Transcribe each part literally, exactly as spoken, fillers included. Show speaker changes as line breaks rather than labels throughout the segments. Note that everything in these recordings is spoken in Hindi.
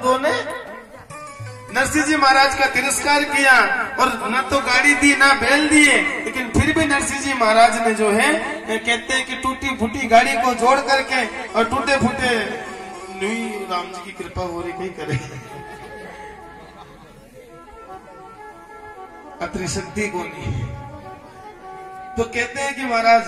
भक्तों ने नरसिंह जी महाराज का तिरस्कार किया और न तो गाड़ी दी ना बैल दिए, लेकिन फिर भी नरसिंह जी महाराज ने जो है कहते हैं कि टूटी फूटी गाड़ी को जोड़ करके और टूटे फूटे नहीं, राम जी की कृपा हो रही, कहीं करे अतरी शक्ति को नहीं। तो कहते हैं कि महाराज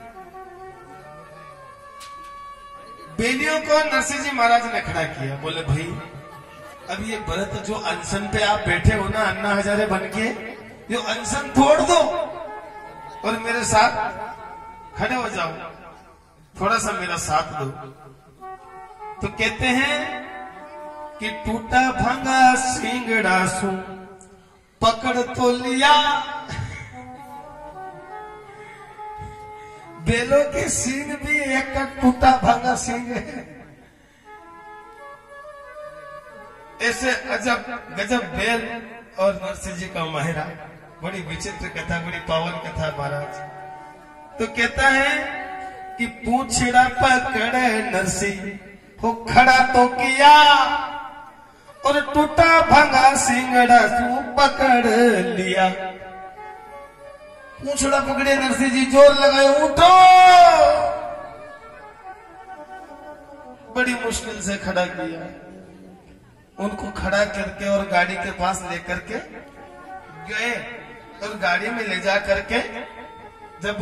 बेलियों को नरसिंह जी महाराज ने खड़ा किया। बोले भाई अब ये भरत जो अनशन पे आप बैठे हो ना अन्ना हजारे बन के, ये अनशन तोड़ दो और मेरे साथ खड़े हो जाओ, थोड़ा सा मेरा साथ दो। तो कहते हैं कि टूटा भांगा सिंगड़ा सू पकड़ तो लिया, बेलों के सींग भी एक टूटा भांगा सींग है। ऐसे अजब गजब बेल और नरसिंह जी का माहिरा, बड़ी विचित्र कथा, बड़ी पावन कथा महाराज। तो कहता है कि पूछड़ा पकड़े नरसिंह हो खड़ा तो किया और टूटा भांगा सिंगड़ा सू पकड़ लिया। पूछड़ा पकड़े नरसिंह जी, जोर लगाए, उठो। बड़ी मुश्किल से खड़ा किया, उनको खड़ा करके और गाड़ी के पास लेकर के गए और गाड़ी में ले जा करके जब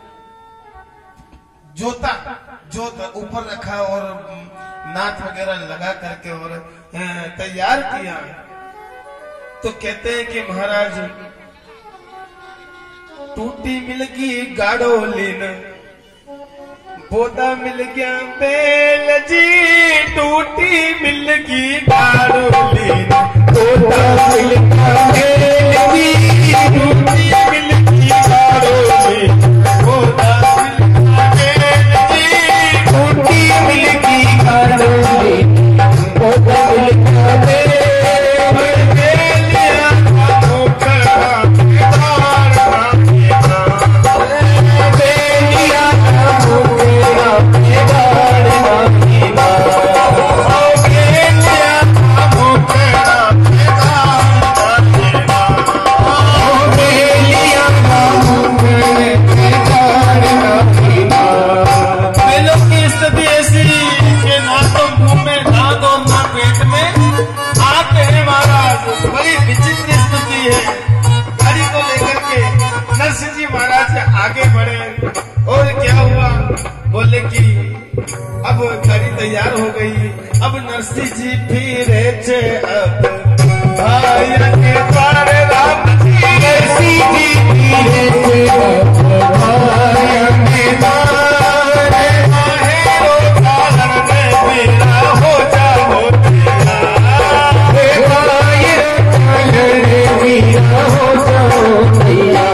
जोता जोता ऊपर रखा और नाथ वगैरह लगा करके और तैयार किया, तो कहते हैं कि महाराज टूटी मिल गई गाड़ो लीन, बोदा मिल गया बेल जी, टूटी मिल गई गाड़ो लीन, बोदा मिल गया बेल जी, टूटी मिल गई गाड़ो लीन, बोदा मिल गया बेल जी, टूटी मिल गई गाड़ो लीन, बोदा मिल गया बेल आगे बढ़े। और क्या हुआ, बोले कि अब गाड़ी तैयार हो गई, अब नरसिंह जी फिरे छे अब भाई के द्वारे, राम जी नरसिंह जी फिरे छे अब भाई के द्वारे, माहेरो चालन में मेरा हो जाओ तेरा, माहेरो चालन में मेरा हो जाओ तेरा,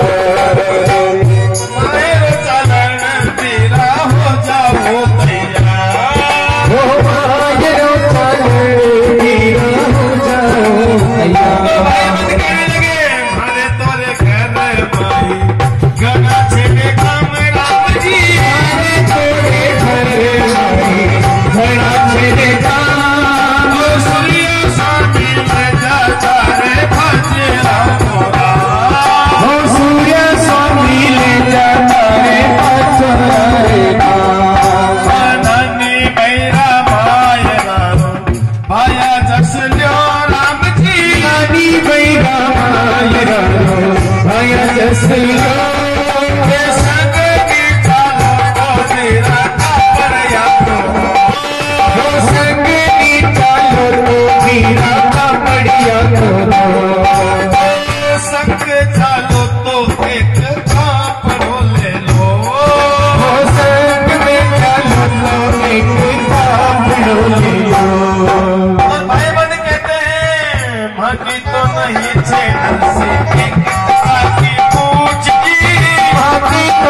तो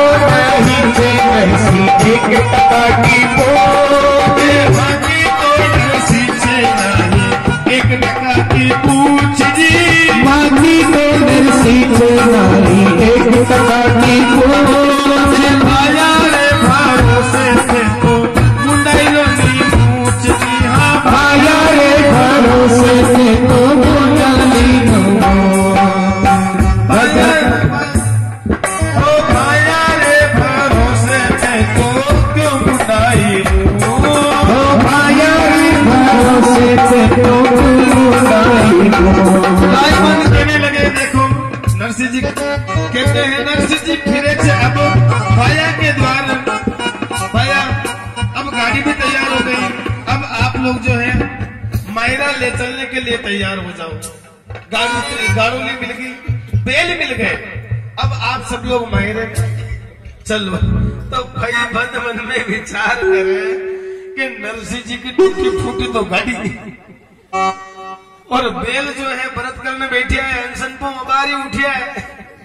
मन कहने लगे देखो नरसिंह जी कहते हैं नरसिंह जी फिरे थे अब भाया के द्वार। भाया अब गाड़ी भी तैयार हो गई, अब आप लोग जो है मायरा ले चलने के लिए तैयार हो जाओ। गाड़ी गाड़ोली मिल गई, बेल मिल गए, अब आप सब लोग मायरे चलो। तो भाई बंद मन में विचार करे कि नरसिंह जी की टूटी फूटी तो गाड़ी और बेल जो है व्रत करने बैठिया है, अनशन को मबारी उठिया है,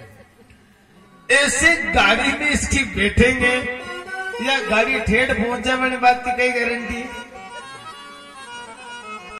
ऐसे गाड़ी में इसकी बैठेंगे या गाड़ी ठेठ पहुंच जाए, मैंने बात की कई गारंटी।